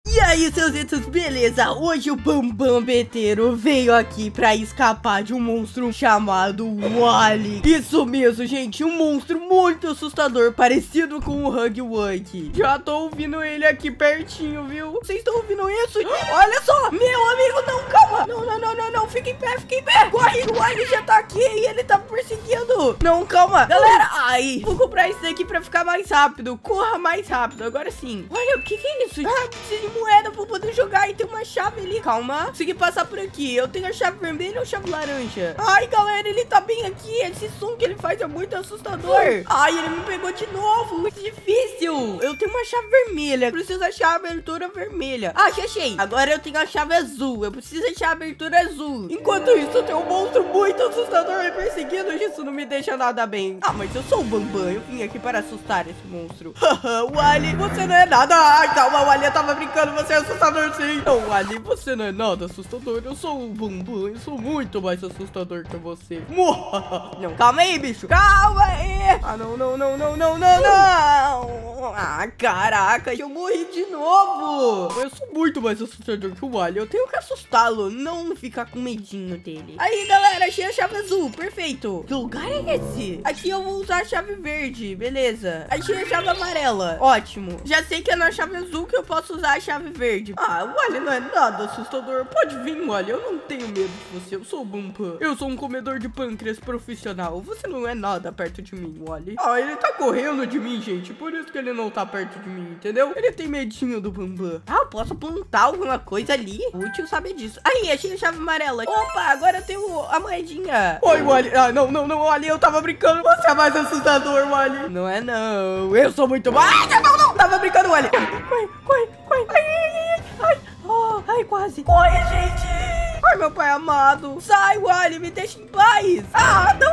E aí, seus itos, beleza? Hoje o Bambam Beteiro veio aqui pra escapar de um monstro chamado Wally. Isso mesmo, gente, um monstro muito assustador, parecido com o Huggy Wuggy. Já tô ouvindo ele aqui pertinho, viu? Vocês estão ouvindo isso? Olha só, meu amigo, não, calma. Não, fica em pé. Corre, o Wally já tá aqui e ele tá me perseguindo. Não, calma. Galera, ai, vou comprar isso daqui pra ficar mais rápido. Corra mais rápido, agora sim. Olha, o que é isso? Ah, preciso de moeda pra poder jogar e tem uma chave ali. Calma, consegui passar por aqui. Eu tenho a chave vermelha ou a chave laranja? Ai, galera, ele tá bem aqui. Esse som que ele faz é muito assustador. Ai, ele me pegou de novo. Muito difícil. Eu tenho uma chave vermelha. Preciso achar a abertura vermelha. Ah, já achei. Agora eu tenho a chave azul. Eu preciso achar a abertura azul. Enquanto isso, tem um monstro muito assustador me perseguindo. Isso não me deixa nada bem. Ah, mas eu sou o Bambam. Eu vim aqui para assustar esse monstro. Wally, você não é nada. Ai, calma, Wally, eu tava brincando. Você é assustador, sim. Não, Wally, você não é nada assustador. Eu sou o Bambam. Eu sou muito mais assustador que você. Não, calma aí, bicho. Calma aí. Ah, não. Ah, caraca, eu morri de novo. Eu sou muito mais assustador que o Wally. Eu tenho que assustá-lo, não ficar com medinho dele. Aí, galera, achei a chave azul. Perfeito. Que lugar é esse? Aqui eu vou usar a chave verde. Beleza. Achei a chave amarela. Ótimo. Já sei que é na chave azul que eu posso usar a chave verde. Ah, o Wally não é nada assustador. Pode vir, Wally. Eu não tenho medo de você. Eu sou o Bambam. Eu sou um comedor de pâncreas profissional. Você não é nada perto de mim, Wally. Ah, ele tá correndo de mim, gente. Por isso que ele não tá perto de mim, entendeu? Ele tem medinho do Bambam. Ah, eu posso plantar alguma coisa ali? Útil saber disso. Aí, achei a chave amarela. Opa, agora eu tenho a moedinha. Oi, Wally. Ah, não, Wally. Eu tava brincando. Você é mais assustador, Wally. Não é, não. Eu sou muito mais. Não. Tava brincando, Wally. Corre. Ai, quase. Corre, gente. Ai, meu pai amado. Sai, Wally. Me deixa em paz. Ah, não.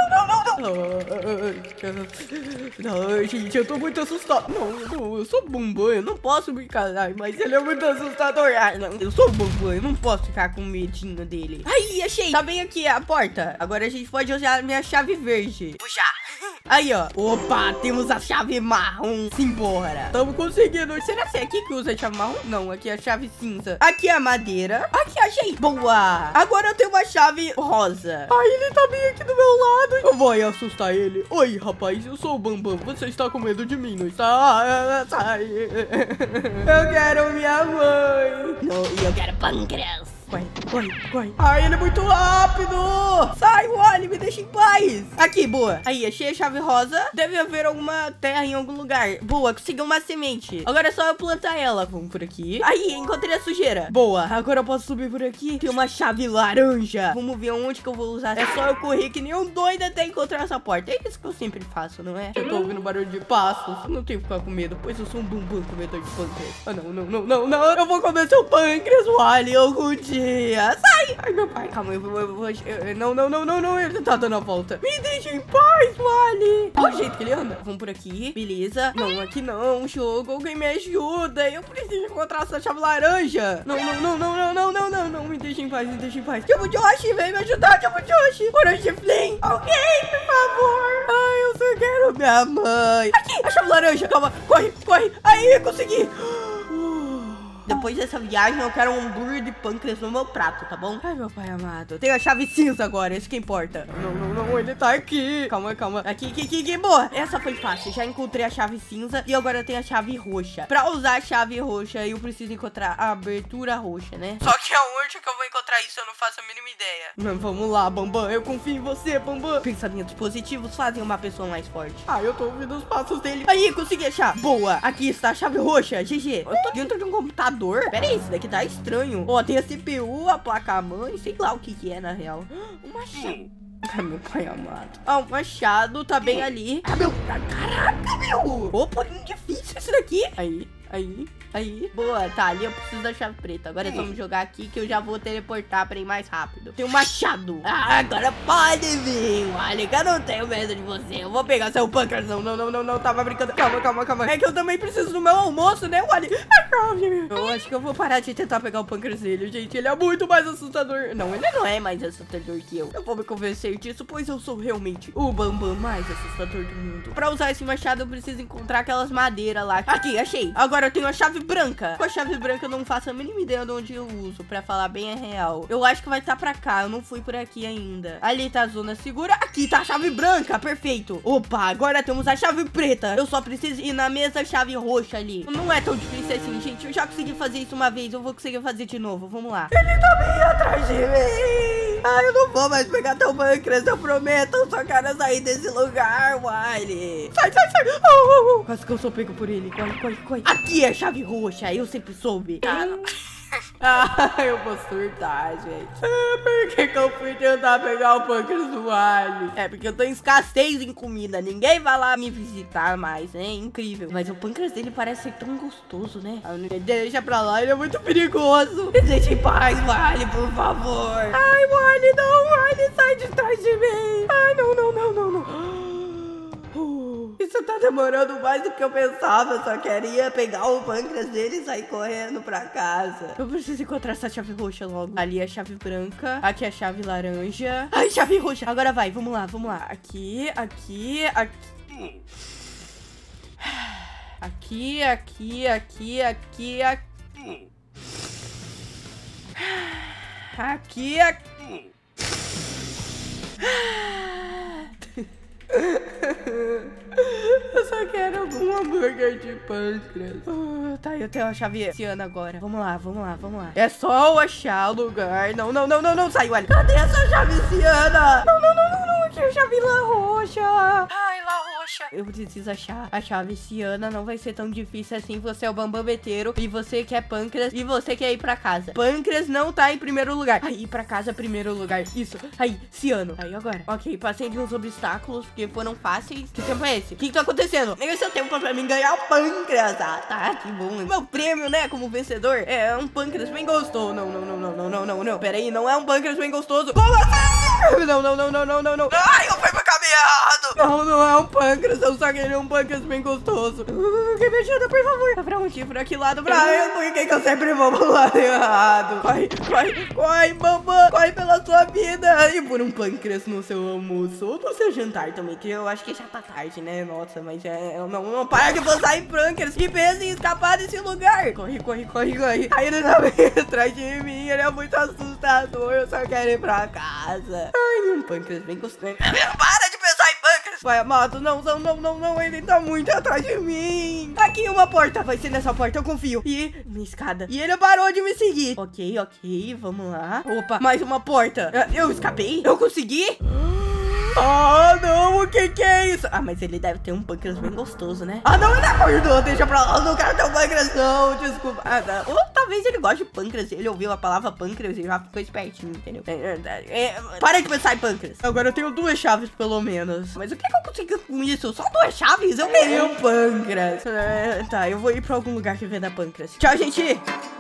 Não, gente, eu tô muito assustado. Não, eu sou o Bambam, eu não posso brincar. Ai, mas ele é muito assustador. Ai, não, eu sou o Bambam, eu não posso ficar com medinho dele. Aí, achei. Tá bem aqui a porta. Agora a gente pode usar a minha chave verde. Puxar. Aí, ó. Opa, temos a chave marrom. Simbora. Tamo conseguindo. Será que é aqui que usa a chave marrom? Não, aqui é a chave cinza. Aqui é a madeira. Aqui, achei. Boa. Agora eu tenho uma chave rosa. Ai, ele tá bem aqui do meu lado. Eu vou aí assustar ele. Oi, rapaz, eu sou o Bambam. Você está com medo de mim, não está? Sai. Eu quero minha mãe. Não, e eu quero pâncreas. Corre. Ai, ele é muito rápido. Sai, Wally, me deixa em paz. Aqui, boa. Aí, achei a chave rosa. Deve haver alguma terra em algum lugar. Boa, consegui uma semente. Agora é só eu plantar ela. Vamos por aqui. Aí, encontrei a sujeira. Boa, agora eu posso subir por aqui. Tem uma chave laranja. Vamos ver onde que eu vou usar. É só eu correr que nem um doido até encontrar essa porta. É isso que eu sempre faço, não é? Eu tô ouvindo barulho de passos. Não tenho que ficar com medo, pois eu sou um Bambam comedor de pâncreas. Ah, não. Eu vou comer seu pâncreas, Wally, algum dia. Sai! Ai, meu pai. Calma, eu vou... Não. Ele tá dando a volta. Me deixa em paz, Wally. Olha o jeito que ele anda. Vamos por aqui. Beleza. Não, aqui não. Jogo. Alguém me ajuda. Eu preciso encontrar essa chave laranja. Não. Me deixa em paz. Tio Josh, vem me ajudar, Tio Josh. Orange Flame. Alguém, por favor. Ai, eu só quero minha mãe. Aqui, a chave laranja. Calma. Corre. Aí, consegui. Depois dessa viagem, eu quero um hambúrguer de pâncreas no meu prato, tá bom? Ai, meu pai amado. Eu tenho a chave cinza agora, isso que importa. Não, ele tá aqui. Calma. Aqui, boa. Essa foi fácil, já encontrei a chave cinza e agora eu tenho a chave roxa. Pra usar a chave roxa, eu preciso encontrar a abertura roxa, né? Só que aonde que eu vou encontrar isso, eu não faço a mínima ideia. Mas vamos lá, Bambam, eu confio em você, Bambam. Pensamentos positivos fazem uma pessoa mais forte. Ah, eu tô ouvindo os passos dele. Aí, consegui achar. Boa, aqui está a chave roxa, GG. Eu tô dentro de um computador. Pera aí, isso daqui tá estranho. Ó, tem a CPU, a placa-mãe, sei lá o que é na real. Um machado. Ai, meu pai amado. Ah, o machado tá bem ali. Ah, caraca, meu. Opa, difícil isso daqui. Aí. Boa, tá ali eu preciso da chave preta. Agora vamos jogar aqui que eu já vou teleportar pra ir mais rápido. Tem um machado. Ah, agora pode vir, Wally, que eu não tenho medo de você. Eu vou pegar seu pâncreas. Não, tava brincando. Calma. É que eu também preciso do meu almoço, né, Wally? acho que eu vou parar de tentar pegar o pâncreas dele, gente. Ele é muito mais assustador. Não, ele não é mais assustador que eu. Eu vou me convencer disso, pois eu sou realmente o Bambam mais assustador do mundo. Pra usar esse machado, eu preciso encontrar aquelas madeiras lá. Aqui, achei. Agora eu tenho a chave branca. Com a chave branca, eu não faço a mínima ideia de onde eu uso, pra falar bem a real. Eu acho que vai estar pra cá. Eu não fui por aqui ainda. Ali tá a zona segura. Aqui tá a chave branca. Perfeito. Opa, agora temos a chave preta. Eu só preciso ir na mesma chave roxa ali. Não é tão difícil assim, gente. Eu já consegui fazer isso uma vez. Eu vou conseguir fazer de novo. Vamos lá. Ele tá bem atrás de mim. Ah, eu não vou mais pegar teu pâncreas. Eu prometo. Eu só quero sair desse lugar, Wily. Sai, sai, sai. Quase que eu sou pego por ele. Corre, corre, corre. Aqui é a chave roxa. Eu sempre soube. Ah, eu vou surtar, gente. Por que eu fui tentar pegar o pâncreas do Wily? É porque eu tô em escassez em comida. Ninguém vai lá me visitar mais, né? Incrível. Mas o pâncreas dele parece ser tão gostoso, né? Deixa pra lá, ele é muito perigoso. Me deixa em paz, Wily, por favor. Ai, Wily, não, Wily, sai de trás de mim. Ai, não, não, não, não, não. Isso tá demorando mais do que eu pensava. Eu só queria pegar o pâncreas dele e sair correndo pra casa. Eu preciso encontrar essa chave roxa logo. Ali é a chave branca. Aqui é a chave laranja. Ai, chave roxa. Agora vai, vamos lá, vamos lá. Aqui, aqui, aqui. Aqui, aqui, aqui, aqui, aqui. Aqui, aqui. Eu só quero algum hambúrguer de pâncreas. Tá, eu tenho a chave ciana agora. Vamos lá, vamos lá, vamos lá. É só eu achar o lugar. Não, não, não, não, não, sai, olha. Cadê essa chave ciana? Não, não, não, não, não. Aqui é a chave lá roxa. Ai, lá roxa. Eu preciso achar a chave ciana. Não vai ser tão difícil assim. Você é o bambameteiro e você quer pâncreas e você quer ir pra casa. Pâncreas não tá em primeiro lugar. Aí, ir pra casa, primeiro lugar. Isso. Aí, ciano. Aí, agora. Ok, passei de uns obstáculos porque foram fáceis. Que tempo é esse? O que tá acontecendo? Esse é o tempo pra mim ganhar o pâncreas. Ah, tá, que bom. Meu prêmio, né, como vencedor, é um pâncreas bem gostoso. Não, não, não, não, não, não, não, não. Pera aí, não é um pâncreas bem gostoso. Como assim? Não, não, não, não, não, não, não. Ai, eu fui pro caminho errado. Não, não é um pâncreas. Eu só queria um pâncreas bem gostoso. Quem me ajuda, por favor? Tá pra onde? Pra que lado? Pra eu. Por que eu sempre vou pro lado errado? Corre, corre, corre, bambam. Corre pela sua vida. E por um pâncreas no seu almoço. Ou no seu jantar também, que eu acho que já tá tarde, né? Nossa, mas não para de passar em pâncreas. Que pensa em escapar desse lugar. Corre, corre, corre, corre. Aí ele tá bem atrás de mim. Ele é muito assustador. Eu só quero ir pra casa. Ai, um pâncreas bem gostoso. Para de pensar em pâncreas. Vai, amado. Não, não, não, não, não. Ele tá muito atrás de mim. Aqui uma porta. Vai ser nessa porta, eu confio. E uma escada. E ele parou de me seguir. Ok, ok. Vamos lá. Opa, mais uma porta. Eu escapei? Eu consegui? Ah, não, o que é isso? Ah, mas ele deve ter um pâncreas bem gostoso, né? Ah, não, ele acordou, deixa pra lá. Eu não quero ter um pâncreas, não, desculpa. Ah, não. Ou talvez ele goste de pâncreas. Ele ouviu a palavra pâncreas e já ficou espertinho, entendeu? Para de pensar em pâncreas. Agora eu tenho 2 chaves, pelo menos. Mas o que eu consegui com isso? Só 2 chaves? Eu queria um pâncreas. Tá, eu vou ir pra algum lugar que venda pâncreas. Tchau, gente.